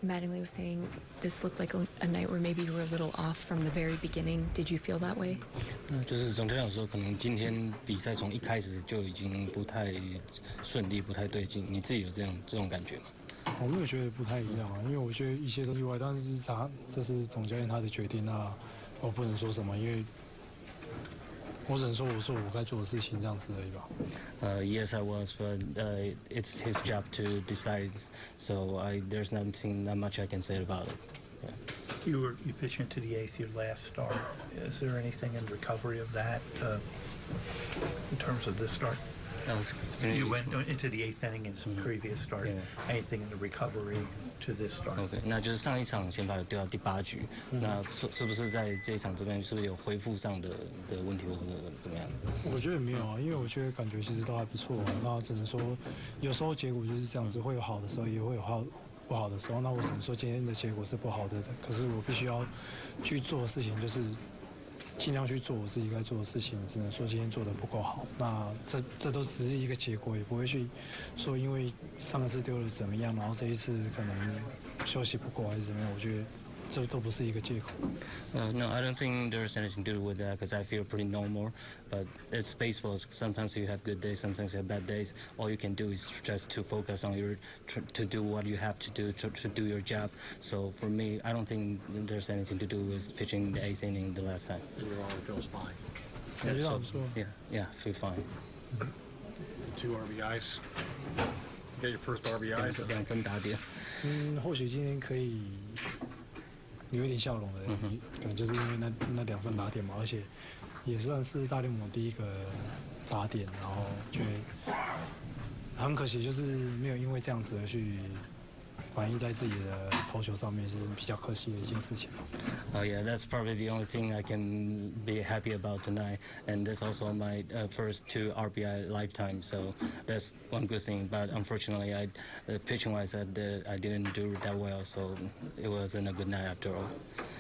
Mattingly was saying this looked like a night where maybe you were a little off from the very beginning. Did you feel that way? 就是总体来说，可能今天比赛从一开始就已经不太顺利，不太对劲。你自己有这种感觉吗？ 我没有觉得不太一样啊，因为我觉得一切都意外，但是这是总教练他的决定，那我不能说什么，因为我只能说我做我该做的事情这样子而已吧。 Yes, I was, but it's his job to decide. So there's nothing that much I can say about it. Yeah. You pitched into the eighth, your last start. Is there anything in recovery of that in terms of this start? You went into the eighth inning in some previous start. Yeah. Anything in the recovery to this start? OK， 那就是上一场先发有丢到第8局，那是不是在这一场这边是不是有恢复上的问题，或是怎么样？ 我觉得没有啊，因为我觉得感觉其实都还不错啊。那只能说有时候结果就是这样子，会有好的时候，也会有不好的时候。那我只能说今天的结果是不好的，可是我必须要去做的事情就是尽量去做我自己该做的事情，只能说今天做的不够好。那这都只是一个结果，也不会去说因为上次丢了怎么样，然后这一次可能休息不够还是怎么样。我觉得这都不是一个借口。 No, I don't think there's anything to do with that because I feel pretty normal. But it's baseball. Sometimes you have good days, sometimes you have bad days. All you can do is just to focus on to do what you have to do to do your job. So for me, I don't think there's anything to do with pitching the 8th inning the last time. And your arm feels fine. 我觉得还不错。 Yeah, feel fine. 2 RBIs. Get your first RBIs. 2分打点。 或许今天可以有一点笑容的，可能就是因为那2分打点嘛，而且也算是大联盟第一个打点，然后觉得很可惜，就是没有因为这样子而去反映在自己的投球上面，是比较可惜的一件事情。 Yeah, that's probably the only thing I can be happy about tonight, and that's also my first 2 RBI lifetime. So that's one good thing. But unfortunately, pitching-wise, I didn't do that well. So it wasn't a good night after all.